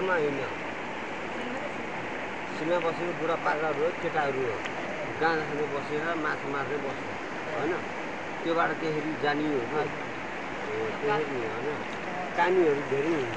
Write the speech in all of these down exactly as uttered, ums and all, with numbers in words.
पाहाडमा होइन सीमा बसेको बुढापाकाहरू हो केटाहरू हो गाँजा खाँदै बसेर माछा मार्दै बस्छ होइन त्योबाट त्यसरी जाने हो कि त्यसरी होइन कानीहरू धेरै हुन्छ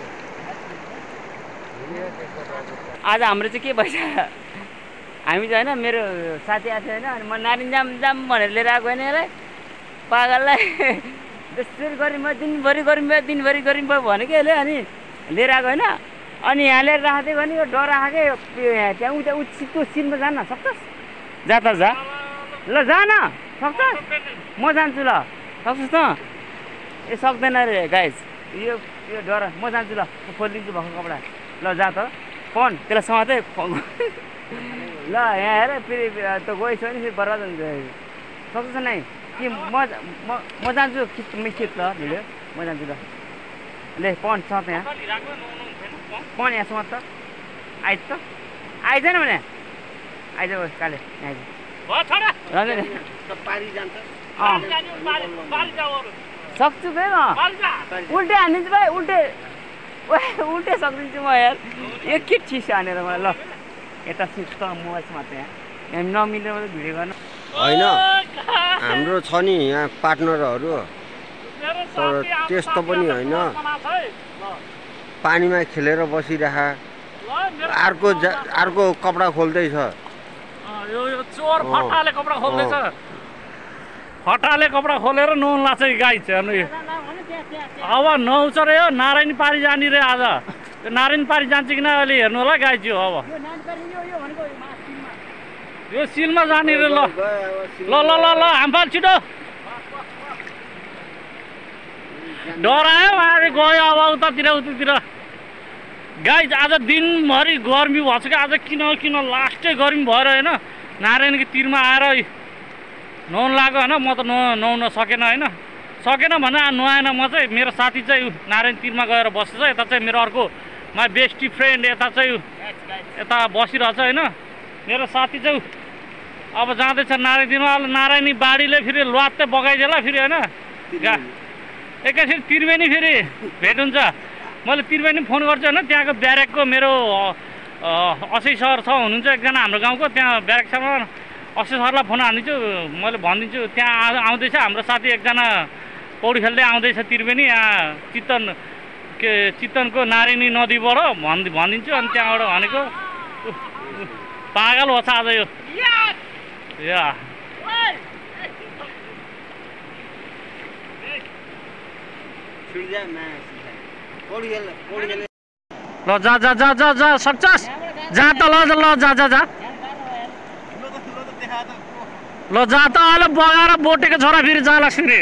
होइन। आज हाम्रो चाहिँ के भइसक्यो हामी चाहिँ होइन मेरो साथी आएको थियो होइन अनि म नारिन जाम जाम भनेर लिएर आएको होइन यसलाई पागललाई त्यसरी गरी म दिनभरि गरी भयो दिनभरि गरी भयो भनेको यसले अनि लिएर आएको होइन अनि यहाँ लिएर राख्दै गर्ने यो डर आएको त्यहाँ उता उचित सिनमा जान सक्छस् जा त जा ल जा न सक्छस् म जान्छु ल सक्छस् त ए सक्दैन रे गाइज यो यो डर म जान्छु ल खोलिदिन्छु भएको कपडा ल जा त फोन त्यसलाई समातै ल यहाँ हेर फेरि त गइसक्यो नि फेरि बर्बाद हुन्छ सक्छ नै कि म म जान्छु खिच खिच ल भिडियो म जान्छु ल ले पन छ त्यहाँ पन यहाँ समात त आइज त आइज न भने आइज काले आइज सक्छु बे म उल्टे हानिदिन्छु भाइ उल्टे उल्टे सक्दिन्छु म यार एक के चिस हानेर मलाई ल यता सिट त मोबाइल समात यहाँ यहाँ नमिलेर मात्रै भिडियो गर्न होइन हाम्रो छ नि यहाँ पार्टनरहरू तर त्यस्तो पनि होइन पानीमा खेलेर बसिरहा अर्को अर्को कपडा खोल्दैछ यो चोर फटाले कपडा खोल्दैछ फटाले कपडा खोलेर नुन लाछ गाई चाहिँ अब नहुन्छ रे यो नारायणी पारी जाने रे आज त्यो नारायणी पारी जान्छ कि न अहिले हेर्नु होला गाई चाहिँ अब यो सिलमा जाने रे ल ल ल ल ल हामफाल छिटो डरायो उहाँले गयो अब उतातिर उतातिर गाई आज दिनभरि गर्मी भएको छ कि आज किन किन लास्टै गर्मी भएर होइन नारायणको तिरमा आएर नुहाउन लाग्यो होइन म त नु नुहाउन सकेन होइन सकेन भने नुहाएन म चाहिँ मेरो साथी चाहिँ नारायण तिरमा गएर बस्छ यता चाहिँ मेरो अर्को माई बेस्टी फ्रेन्ड यता चाहिँ यता बसिरहेछ होइन मेरो साथी चाहिँ अब जाँदैछ नारायण तिरमा नारायणी बाढीले फेरि ल्वात्तै बगाइदिएला फेरि होइन गा एकैछिन त्रिवेणी फेरि भेट हुन्छ मैले त्रिवेणी फोन गर्छु होइन त्यहाँको ब्यारेकको मेरो असै सर छ हुनुहुन्छ एकजना हाम्रो गाउँको त्यहाँ ब्यारेक सरमा असै सरलाई फोन हानिदिन्छु मैले भनिदिन्छु त्यहाँ आउँदैछ हाम्रो साथी एकजना पौडी खेल्दै आउँदैछ त्रिवेणी यहाँ चितवन के चितवनको नारायणी नदीबाट भन् भनिदिन्छु अनि त्यहाँबाट भनेको पागल होस् आज यो या ल जा जा जा जा जा सक्छस् जा त ल ल जा जा जा ल जा त अहिले बगाएर बोटेको छोरा फेरि जाला फेरि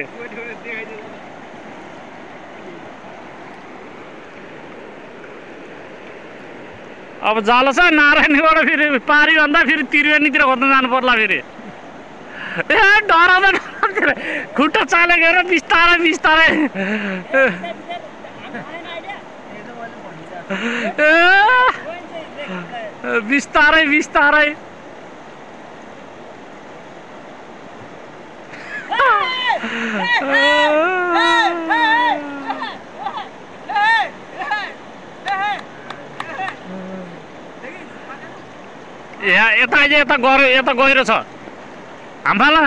अब जाला छ नारायणीबाट फेरि पारी भन्दा फेरि त्रिवेणीतिर खोज्न जानु पर्ला फेरि ए डराउँदैन खुट्टा चालेको हेर बिस्तारै बिस्तारै बिस्तारै बिस्तारै यहाँ यता यता गएर यता गहिरो छ हामफाला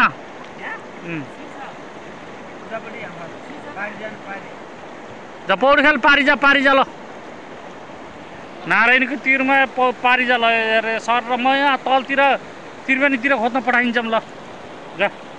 जा पौडी खेल पारी जा पारी जा ल नारायणको तिरमा पारी जा ल सर र म यहाँ तलतिर त्रिवेणीतिर खोज्न पठाइन्छौँ ल जा